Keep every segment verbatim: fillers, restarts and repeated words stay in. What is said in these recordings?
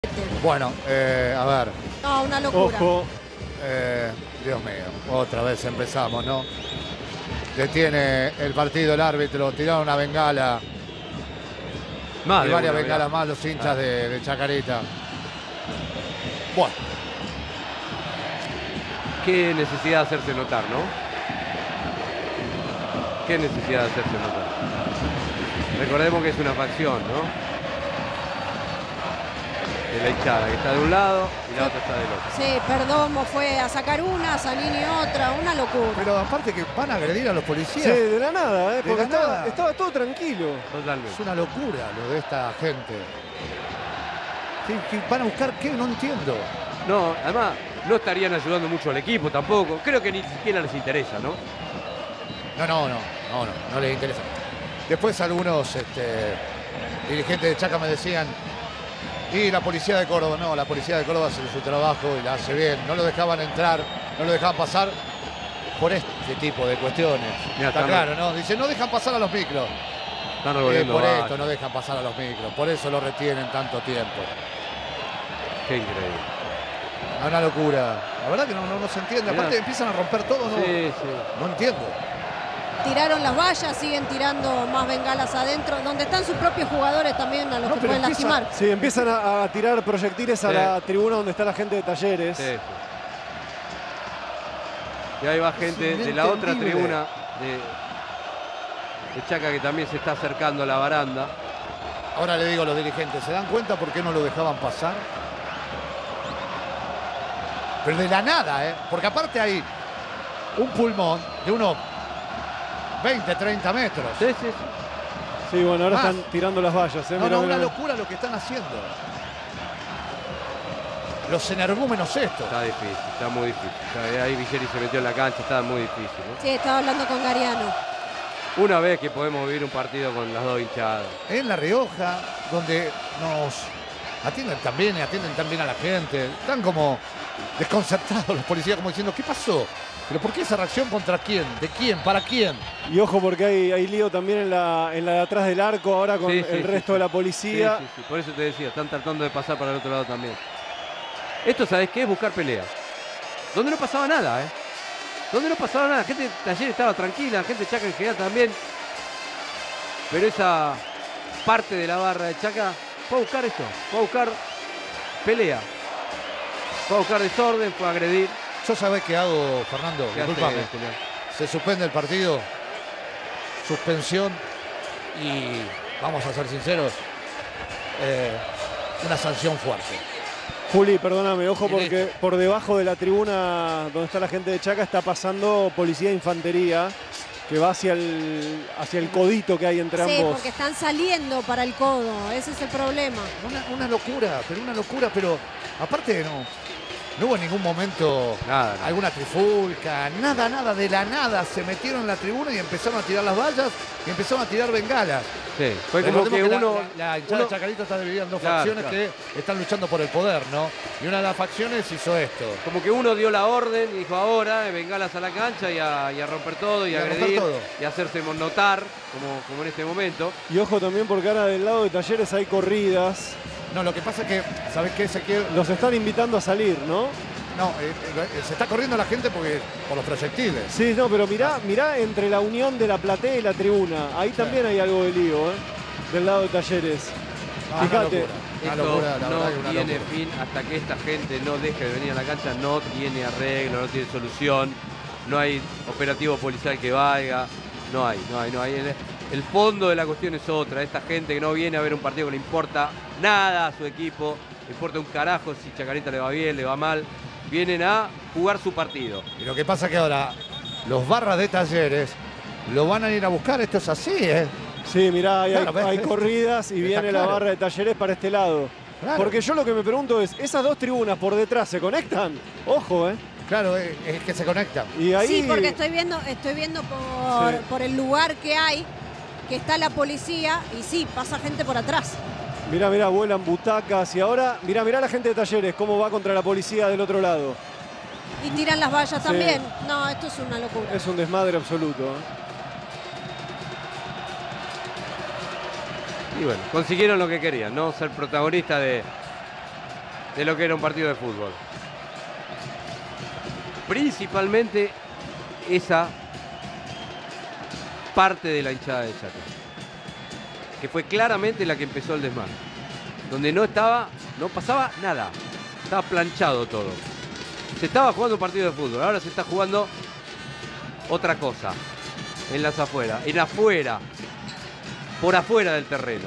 Bueno, eh, a ver. No, una locura. Ojo. Eh, Dios mío, otra vez empezamos, ¿no? Detiene el partido el árbitro, tiraron una bengala. Más y de varias una, bengalas mirá. más los hinchas Ah. de, de Chacarita. Bueno. Qué necesidad de hacerse notar, ¿no? Qué necesidad de hacerse notar. Recordemos que es una facción, ¿no? De la hinchada, que está de un lado y la otra está del otro. Sí, Perdomo fue a sacar una, Zanini otra, una locura. Pero aparte que van a agredir a los policías. Sí, de la nada, ¿eh? De Porque la estaba, nada. estaba todo tranquilo. Totalmente. Es una locura lo de esta gente. ¿Qué, qué van a buscar qué? No entiendo. No, además no estarían ayudando mucho al equipo tampoco. Creo que ni siquiera les interesa, ¿no? No, no, no, no, no, no les interesa. Después algunos este, dirigentes de Chaca me decían, y la policía de Córdoba, no, la policía de Córdoba hace su trabajo y la hace bien. No lo dejaban entrar, no lo dejaban pasar por este tipo de cuestiones. Mirá, Está están- claro, ¿no? Dice, no dejan pasar a los micros. Están Eh, revolviendo por vallas. esto no dejan pasar a los micros, por eso lo retienen tanto tiempo. Qué increíble. Es una locura. La verdad que no, no, no se entiende. Mirá. Aparte empiezan a romper todo, ¿no? Sí, sí. No entiendo. Tiraron las vallas, siguen tirando más bengalas adentro, donde están sus propios jugadores también a los No, que pero pueden empieza- lastimar. Sí, empiezan a, a tirar proyectiles a Sí. la tribuna donde está la gente de Talleres. Sí, sí. Y ahí va gente de la otra inentendible. tribuna de, de Chaca que también se está acercando a la baranda. Ahora le digo a los dirigentes, ¿se dan cuenta por qué no lo dejaban pasar? Pero de la nada, ¿eh? Porque aparte hay un pulmón de unos veinte, treinta metros. Sí, sí, sí. Sí, bueno, ahora Más. están tirando las vallas. ¿eh? No, Mirá, no, mirá, una mirá. locura lo que están haciendo. Los energúmenos estos. Está difícil, está muy difícil. Ya ahí Villeri se metió en la cancha, está muy difícil, ¿no? Sí, estaba hablando con Gariano. Una vez que podemos vivir un partido con las dos hinchadas. En La Rioja, donde nos atienden también y atienden también a la gente. Están como desconcertados los policías, como diciendo, ¿qué pasó? ¿Pero por qué esa reacción contra quién? ¿De quién? ¿Para quién? Y ojo porque hay, hay lío también en la, en la de atrás del arco ahora con Sí, sí, el sí, resto sí. de la Sí, policía. sí, sí. Por eso te decía, están tratando de pasar para el otro lado también. Esto, ¿sabes qué? Es buscar pelea. Donde no pasaba nada, ¿eh? Donde no pasaba nada. La gente de Talleres estaba tranquila, la gente de Chaca en general también. Pero esa parte de la barra de Chaca fue a buscar esto, fue a buscar pelea. Fue a buscar desorden, fue a agredir. Yo sabés qué hago, Fernando, ¿Qué hace, disculpame. señor? Se suspende el partido, suspensión y, vamos a ser sinceros, eh, una sanción fuerte. Juli, perdóname, ojo Y porque listo. por debajo de la tribuna donde está la gente de Chaca está pasando policía de infantería que va hacia el, hacia el codito que hay entre Sí, ambos. porque están saliendo para el codo, ese es el problema. Una, una locura, pero una locura, pero aparte no, no hubo en ningún momento Nada, nada. alguna trifulca, nada, nada, de la nada. Se metieron en la tribuna y empezaron a tirar las vallas y empezaron a tirar bengalas. Sí, fue como Recordemos que la- uno... La, la hinchada uno- de Chacarita está dividida en dos Claro, facciones claro. que están luchando por el poder, ¿no? Y una de las facciones hizo esto. Como que uno dio la orden y dijo ahora, eh, bengalas a la cancha y a, y a romper todo y, Y a a romper agredir todo. y a hacerse notar, como, como en este momento. Y ojo también porque ahora del lado de Talleres hay corridas. No, lo que pasa es que, ¿sabés qué, Ezequiel? Los están invitando a salir, ¿no? No, eh, eh, se está corriendo la gente porque por los proyectiles. Sí, no, pero mirá, mirá entre la unión de la platea y la tribuna. Ahí también hay algo de lío, ¿eh? Del lado de Talleres. Ah, una Fíjate. locura, una Esto locura, la no verdad que una tiene locura. fin hasta que esta gente no deje de venir a la cancha, no tiene arreglo, no tiene solución, no hay operativo policial que valga, no hay, no hay, no hay. El, el fondo de la cuestión es otra, esta gente que no viene a ver un partido que le importa nada a su equipo, le importa un carajo si Chacarita le va bien, le va mal, vienen a jugar su partido. Y lo que pasa es que ahora los barras de Talleres lo van a ir a buscar, esto es así, ¿eh? Sí, mirá, ahí hay, Claro, ves, hay ves. corridas y Está viene la claro. barra de Talleres para este lado. Claro. Porque yo lo que me pregunto es, ¿esas dos tribunas por detrás se conectan? Ojo, ¿eh? Claro, es, es que se conectan. Y ahí... Sí, porque estoy viendo, estoy viendo por, Sí. por el lugar que hay, que está la policía, y sí, pasa gente por atrás. Mirá, mirá, vuelan butacas y ahora, mirá, mirá la gente de Talleres, cómo va contra la policía del otro lado. Y tiran las vallas Sí. también. No, esto es una locura. Es un desmadre absoluto, ¿eh? Y bueno, consiguieron lo que querían, ¿no? Ser protagonista de, de lo que era un partido de fútbol. Principalmente esa parte de la hinchada de Chaca, que fue claramente la que empezó el desmán, donde no estaba, no pasaba nada, estaba planchado todo. Se estaba jugando un partido de fútbol, ahora se está jugando otra cosa, en las afueras, en afuera, por afuera del terreno.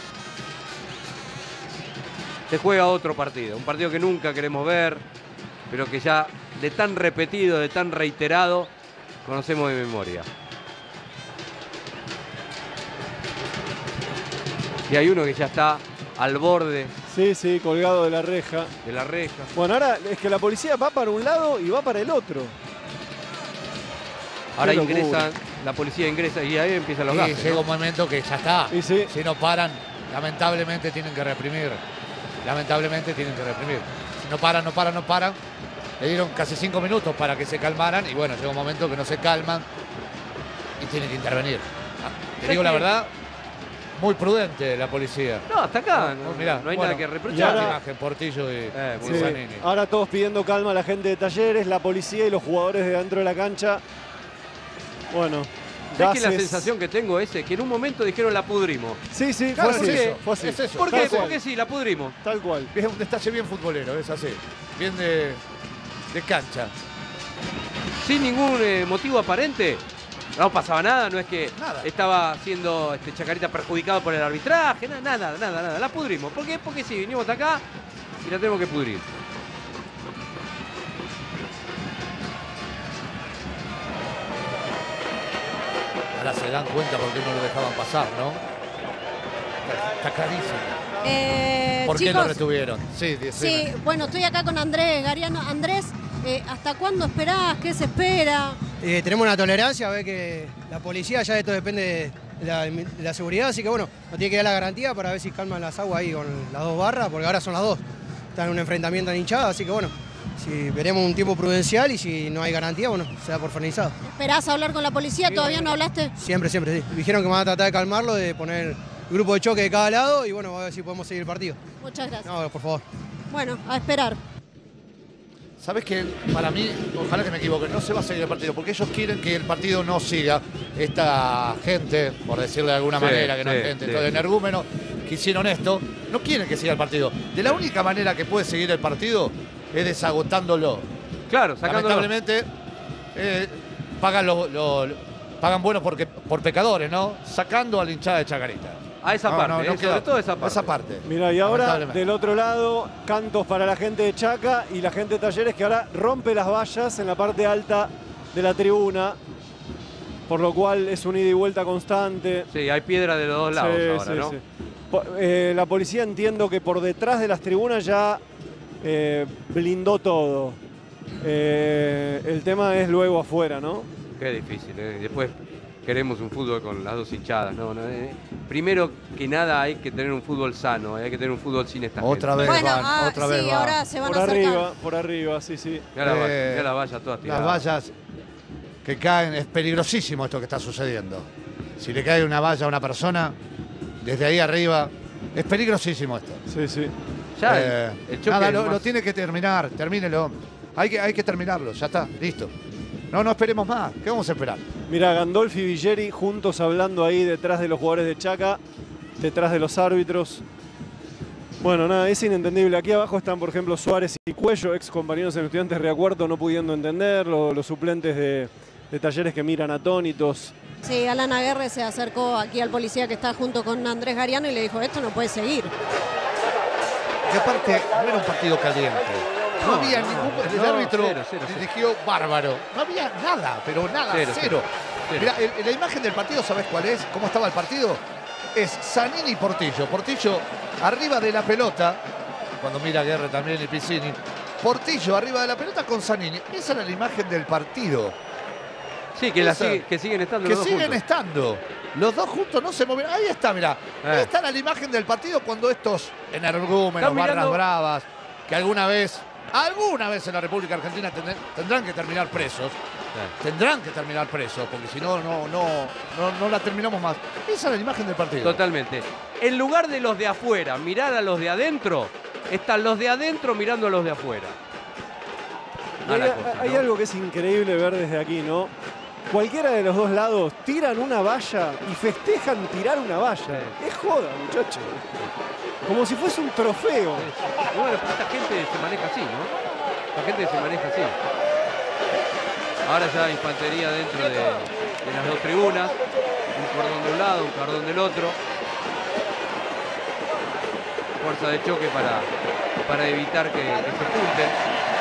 Se juega otro partido, un partido que nunca queremos ver, pero que ya de tan repetido, de tan reiterado, conocemos de memoria. Y hay uno que ya está al borde. Sí, sí, colgado de la reja. De la reja. Bueno, ahora es que la policía va para un lado y va para el otro. Ahora ingresan, la policía ingresa y ahí empiezan los Y gases, llega ¿no? un momento que ya está. Y sí. Si no paran, lamentablemente tienen que reprimir. Lamentablemente tienen que reprimir. Si no paran, no paran, no paran. Le dieron casi cinco minutos para que se calmaran y bueno, llega un momento que no se calman y tienen que intervenir. Te digo la verdad, muy prudente la policía. No, hasta acá No, no, mirá, no hay bueno, nada que y reprochar. ahora- Imagen, Portillo y, Eh, y muy Sí. Zanini. Ahora todos pidiendo calma a la gente de Talleres, la policía y los jugadores de dentro de la cancha. Bueno, ¿Sabes que la gases. sensación que tengo es que en un momento dijeron la pudrimos? Sí, sí, Claro, fue es así. eso, Fue así. es eso. ¿Por Tal qué? cual. Porque sí, la pudrimos. Tal cual. Es un destalle bien futbolero, es así. Bien de, de cancha. Sin ningún eh, motivo aparente. No pasaba nada, no es que Nada. estaba siendo este, Chacarita perjudicado por el arbitraje, nada, nada, nada, nada. La pudrimos. ¿Por qué? Porque sí, vinimos hasta acá y la tenemos que pudrir. Ahora se dan cuenta por qué no lo dejaban pasar, ¿no? Está clarísimo. Eh, ¿Por qué chicos, lo retuvieron? Sí, sí, decime. bueno, estoy acá con Andrés Gariano. Andrés, eh, ¿hasta cuándo esperás? ¿Qué se espera? Eh, tenemos una tolerancia, ve que la policía ya esto depende de la, de la seguridad, así que bueno, nos tiene que dar la garantía para ver si calman las aguas ahí con las dos barras, porque ahora son las dos. Están en un enfrentamiento en hinchada, así que bueno, si veremos un tiempo prudencial y si no hay garantía, bueno, se da por finalizado. ¿Esperás hablar con la policía? ¿Todavía no hablaste? Siempre, siempre, sí. Dijeron que van a tratar de calmarlo, de poner grupo de choque de cada lado y bueno, a ver si podemos seguir el partido. Muchas gracias. No, por favor. Bueno, a esperar. ¿Sabes qué? Para mí, ojalá que me equivoque, no se va a seguir el partido, porque ellos quieren que el partido no siga. Esta gente, por decirle de alguna Sí, manera, que no sí, es gente, sí. todo energúmeno, que hicieron esto, no quieren que siga el partido. De la única manera que puede seguir el partido es desagotándolo. Claro, sacándolo. Lamentablemente, eh, pagan, lo, lo- pagan bueno porque, por pecadores, ¿no? Sacando a la hinchada de Chacarita. A esa No, parte, no, no eh, queda- sobre todo esa parte. Esa parte. Mira, y ahora Lamentablemente. del otro lado, cantos para la gente de Chaca y la gente de Talleres que ahora rompe las vallas en la parte alta de la tribuna, por lo cual es un ida y vuelta constante. Sí, hay piedra de los dos lados Sí, ahora, sí, ¿no? sí. Po- eh, la policía entiendo que por detrás de las tribunas ya eh, blindó todo. Eh, el tema es luego afuera, ¿no? Qué difícil, ¿eh? Después queremos un fútbol con las dos hinchadas, ¿no? no eh. Primero que nada hay que tener un fútbol sano, eh, hay que tener un fútbol sin esta Otra gente. vez Bueno, van, ah, otra sí, vez van. ahora se van Por a acercar. arriba, por arriba, sí, sí. Mirá la, valla, Eh, mirá la valla toda tirada. Las vallas que caen, es peligrosísimo esto que está sucediendo. Si le cae una valla a una persona, desde ahí arriba, es peligrosísimo esto. Sí, sí. Ya el- Eh, el, choque nada, es lo, más- lo tiene que terminar, termínelo. Hay que, hay que terminarlo, ya está, listo. No, no esperemos más, ¿qué vamos a esperar? Mira, Gandolfi y Villeri juntos hablando ahí detrás de los jugadores de Chaca, detrás de los árbitros. Bueno, nada, es inentendible. Aquí abajo están, por ejemplo, Suárez y Cuello, ex compañeros en Estudiantes Reacuarto, no pudiendo entender, lo- los suplentes de, de Talleres que miran atónitos. Sí, Alan Aguerre se acercó aquí al policía que está junto con Andrés Gariano y le dijo, esto no puede seguir. Y aparte, no era un partido caliente. No, había ningún. El no, árbitro cero, cero, cero. dirigió bárbaro. No había nada, pero nada, Cero, cero. cero. Mirá, el- la imagen del partido, ¿sabes cuál es? ¿Cómo estaba el partido? Es Zanini y Portillo. Portillo arriba de la pelota, cuando mira Guerre también y Piccini. Portillo arriba de la pelota con Zanini. Esa era la imagen del partido. Sí, que, la esa- sigue- que siguen estando Que los dos siguen juntos. estando. Los dos juntos no se mueven. Ahí está, mirá. Ahí Eh. está la imagen del partido cuando estos energúmenos, Están barras mirando- bravas, que alguna vez, alguna vez en la República Argentina tendrán, tendrán que terminar presos. Sí. Tendrán que terminar presos, porque si no, no, no, no, no la terminamos más. Esa es la imagen del partido. Totalmente. En lugar de los de afuera, mirar a los de adentro, están los de adentro mirando a los de afuera. Hay, Mala cosa, hay ¿no? algo que es increíble ver desde aquí, ¿no? Cualquiera de los dos lados tiran una valla y festejan tirar una valla. Es joda, muchachos. Como si fuese un trofeo. Y bueno, pero esta gente se maneja así, ¿no? La gente se maneja así. Ahora ya infantería dentro de, de las dos tribunas. Un cordón de un lado, un cordón del otro. Fuerza de choque para, para evitar que, que se junten.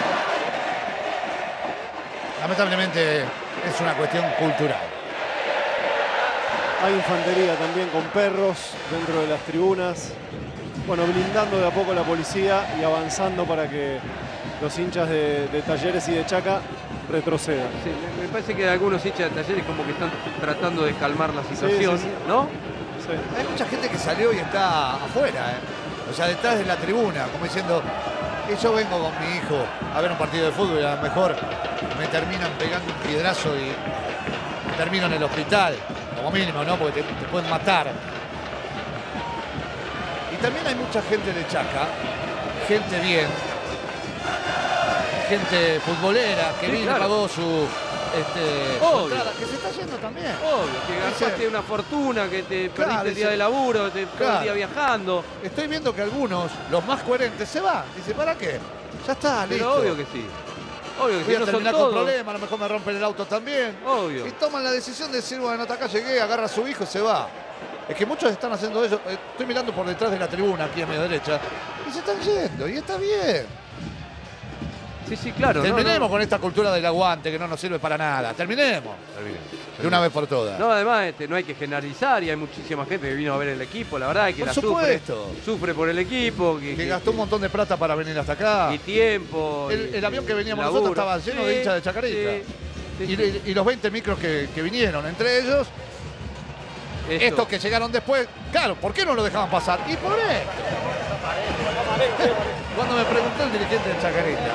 Lamentablemente es una cuestión cultural. Hay infantería también con perros dentro de las tribunas. Bueno, blindando de a poco la policía y avanzando para que los hinchas de, de Talleres y de Chaca retrocedan. Sí, me, me parece que algunos hinchas de Talleres como que están tratando de calmar la situación, sí, sí. ¿no? Sí. Hay mucha gente que salió y está afuera, ¿eh? O sea, detrás de la tribuna, como diciendo, que yo vengo con mi hijo a ver un partido de fútbol y a lo mejor me terminan pegando un piedrazo y termino en el hospital, como mínimo, ¿no? Porque te, te pueden matar. Y también hay mucha gente de Chaca, gente bien, gente futbolera que Sí, vino y claro. pagó su, este, su Obvio. entrada, que se está yendo también. Obvio, que Dice- gastaste una fortuna, que te Claro, perdiste el día dice- de laburo, te todo Claro. el día viajando. Estoy viendo que algunos, los más coherentes, se van. Dice, ¿para qué? Ya está, listo. Pero obvio que sí. Obvio que Voy sí, a no son terminar con todos. problemas, a lo mejor me rompen el auto también. Obvio. Y toman la decisión de decir, bueno, hasta acá llegué, agarra a su hijo y se va. Es que muchos están haciendo eso. Eh, Estoy mirando por detrás de la tribuna, aquí a mi derecha, y se están yendo, y está bien. Sí, sí, claro. no, Terminemos no. con esta cultura del aguante que no nos sirve para nada. Terminemos. De una vez por todas. No, además este, no hay que generalizar y hay muchísima gente que vino a ver el equipo, la verdad, que Por la supuesto. sufre, sufre por el equipo, que, Que gastó un montón de plata para venir hasta acá. y tiempo. El- y- el avión que veníamos laburo. nosotros estaba lleno de hinchas de Chacarita. sí, sí, Y, sí. y- y los veinte micros que, que vinieron, entre ellos, Esto. estos que llegaron después, claro, ¿por qué no lo dejaban pasar? Y por esto. Cuando me preguntó el dirigente de Chacarita,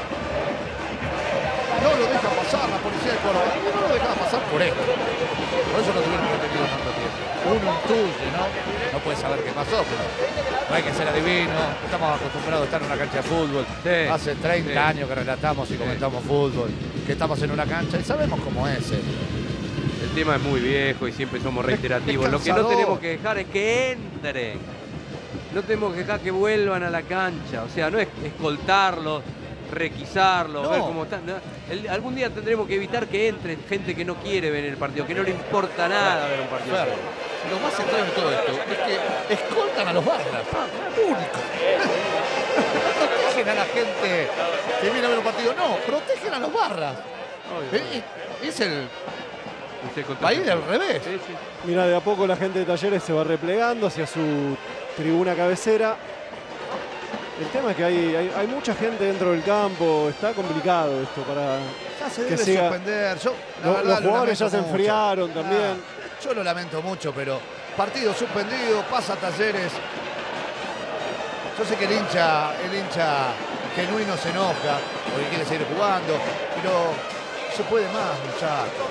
no lo deja pasar la policía de Córdoba, y no lo dejaba pasar por esto. Por eso lo tuvieron retenido tanto tiempo. Uno intuye, ¿no? No puede saber qué pasó, pero no hay que ser adivino. Estamos acostumbrados a estar en una cancha de fútbol. Sí, Hace treinta sí. años que relatamos y comentamos fútbol, que estamos en una cancha y sabemos cómo es. eh. El tema es muy viejo y siempre somos reiterativos. es Lo que no cansador. tenemos que dejar es que entren. No tenemos que dejar que vuelvan a la cancha. O sea, no es escoltarlos, requisarlos, No. ver cómo están. No. El- algún día tendremos que evitar que entre gente que no quiere ver el partido, que no le importa nada ver un partido. Claro. Lo más central en todo esto es que escoltan a los barras. Único. No protegen a la gente que viene a ver un partido. No, protegen a los barras. Obvio. Eh, Es el Usted contó- país del revés. Sí, sí. Mira, de a poco la gente de Talleres se va replegando hacia su tribuna cabecera. El tema es que hay, hay, hay mucha gente dentro del campo. Está complicado esto para... Ya se que debe siga- suspender. Yo, la Lo- verdad, los lo jugadores ya lamento se mucho. enfriaron también. Ah, yo lo lamento mucho, pero partido suspendido, pasa Talleres. Yo sé que el hincha, el hincha genuino se enoja porque quiere seguir jugando, pero se puede más, muchachos.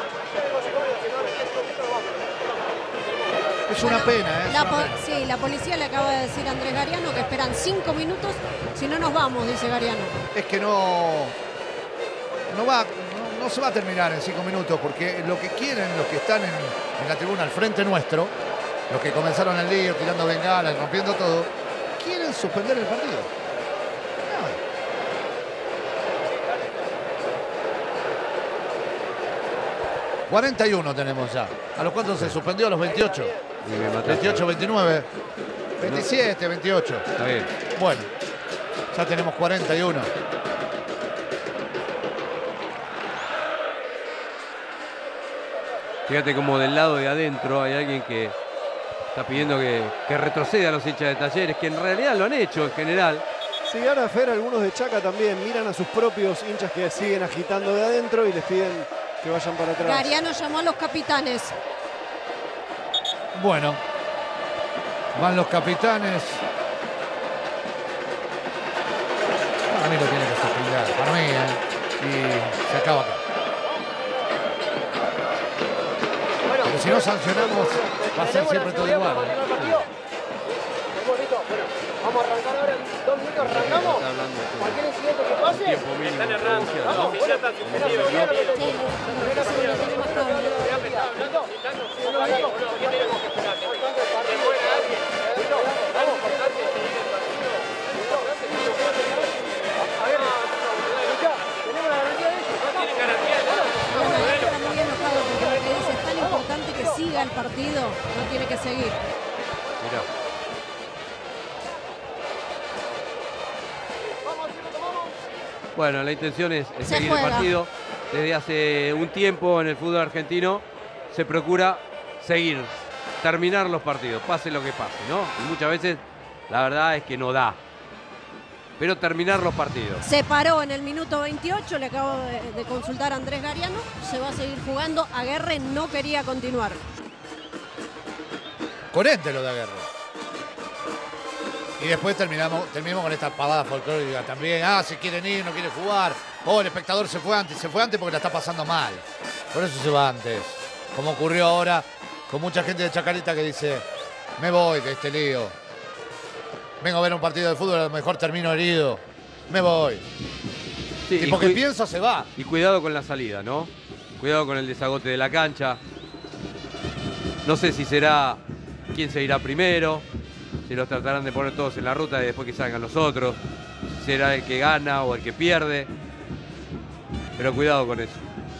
Es una pena, ¿eh? Es La una po- pena. sí, la policía le acaba de decir a Andrés Gariano que esperan cinco minutos, si no nos vamos, dice Gariano. Es que no, no, va, no, no se va a terminar en cinco minutos, porque lo que quieren los que están en, en la tribuna al frente nuestro, los que comenzaron el lío tirando bengalas, rompiendo todo, quieren suspender el partido. No. cuarenta y uno tenemos ya. ¿A los cuantos se suspendió? A los veintiocho. Y me mataste. veintiocho, veintinueve, veintisiete, veintiocho. Está bien. Bueno, ya tenemos cuarenta y uno. Fíjate como del lado de adentro hay alguien que está pidiendo que, que retroceda a los hinchas de Talleres, que en realidad lo han hecho en general. Si gana Fer, algunos de Chaca también miran a sus propios hinchas que siguen agitando de adentro y les piden que vayan para atrás. Gariano llamó a los capitanes. Bueno, van los capitanes. Para mí lo tiene que suspender, para mí, ¿eh? Y se acaba acá. Porque si no sancionamos, va a ser siempre todo igual. ¿eh? Vamos a arrancar ahora en dos minutos, arrancamos. Está hablando de Cualquier incidente que pase, tiempo mínimo. Están errando. pronunciado, ¿no? Vamos, ya está suspendido. Sí, lo- lo que se lo tiene más cable. Bueno, él está muy enojado porque lo que dice es tan importante que siga el partido, no tiene que seguir. Mirá. Bueno, la intención es, es Se seguir el juega. partido. Desde hace un tiempo en el fútbol argentino se procura seguir, terminar los partidos, pase lo que pase, ¿no? Y muchas veces la verdad es que no da. Pero terminar los partidos. Se paró en el minuto veintiocho, le acabo de, de consultar a Andrés Gariano, se va a seguir jugando. Aguerre no quería continuar. Coherente lo de Aguerre. Y después terminamos, terminamos con esta pavada folclórica también. Ah, se quieren ir, no quiere jugar. Oh, el espectador se fue antes. Se fue antes porque la está pasando mal. Por eso se va antes. Como ocurrió ahora con mucha gente de Chacarita que dice, me voy de este lío. Vengo a ver un partido de fútbol, a lo mejor termino herido. Me voy. Sí, y y porque cu- piensa, se va. Y cuidado con la salida, ¿no? Cuidado con el desagote de la cancha. No sé si será quién se irá primero, si los tratarán de poner todos en la ruta y después que salgan los otros, si será el que gana o el que pierde. Pero cuidado con eso.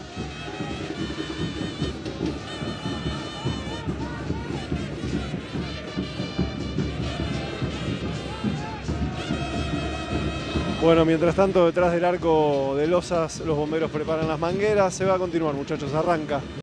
Bueno, mientras tanto, detrás del arco de Losas, los bomberos preparan las mangueras. Se va a continuar, muchachos, arranca.